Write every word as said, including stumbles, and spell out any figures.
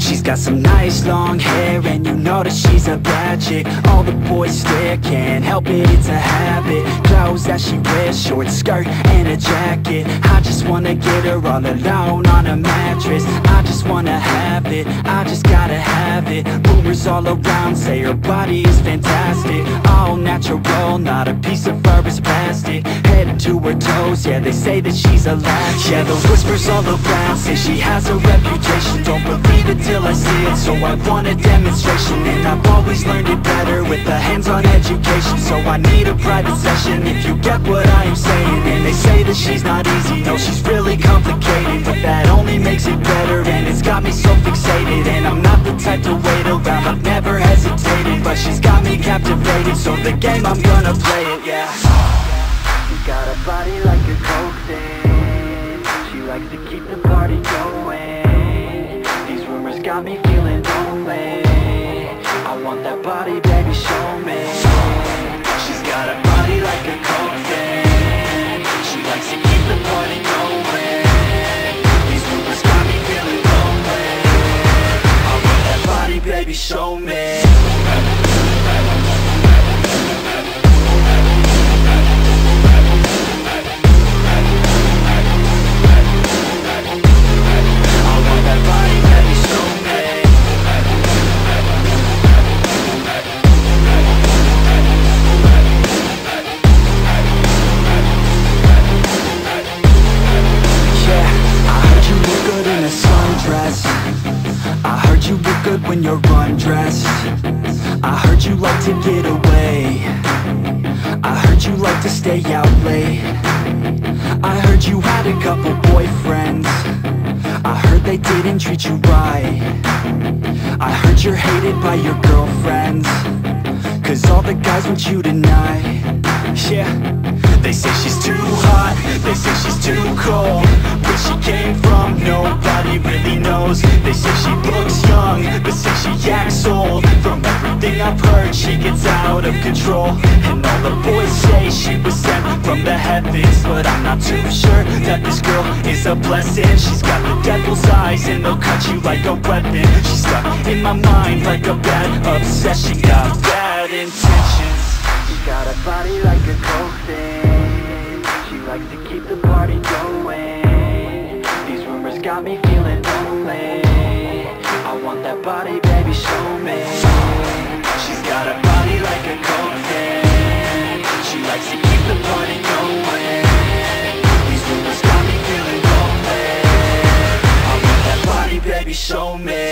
She's got some nice long hair, and you know that she's a bad chick. All the boys stare, can't help it, it's a habit. Clothes that she wears, short skirt and a jacket. I just wanna get her all alone on a mattress. I just wanna have it, I just gotta have it. Rumors all around say her body is fantastic. All natural, not a piece of fur is plastic. Head to her toes, yeah, they say that she's a latch. Yeah, those whispers all around say she has a reputation. Don't believe it till I see it, so I want a demonstration. And I've always learned it better with a hands-on education. So I need a private session if you get what I am saying. And they say that she's not easy, no, she's really complicated. But that only makes it better, and it's got me so fixated. And I'm not the type to wait around, I've never hesitated. But she's got me captivated, so the game, I'm gonna play it, yeah. She's got a body like a coke thing. She likes to keep the party going. These rumors got me feeling lonely. I want that body, baby, show me. She's got a body like a coke thing. She likes to keep the party going. These rumors got me feeling lonely. I want that body, baby, show me. When you're undressed, I heard you like to get away. I heard you like to stay out late. I heard you had a couple boyfriends. I heard they didn't treat you right. I heard you're hated by your girlfriends, cause all the guys want you tonight. Yeah, they say she's too hot, they say she's too cold. Where she came from, nobody really knows. They say she looks young, but say she acts old. From everything I've heard, she gets out of control. And all the boys say she was sent from the heavens, but I'm not too sure that this girl is a blessing. She's got the devil's eyes, and they'll cut you like a weapon. She's stuck in my mind like a bad obsession. Got bad intentions. She's got a body like a coke thing. She likes to keep the party going. These rumors got me feeling lonely. I want that body, baby, show me. She's got a body like a coke thing. She likes to keep the party going. These rumors got me feeling lonely. I want that body, baby, show me.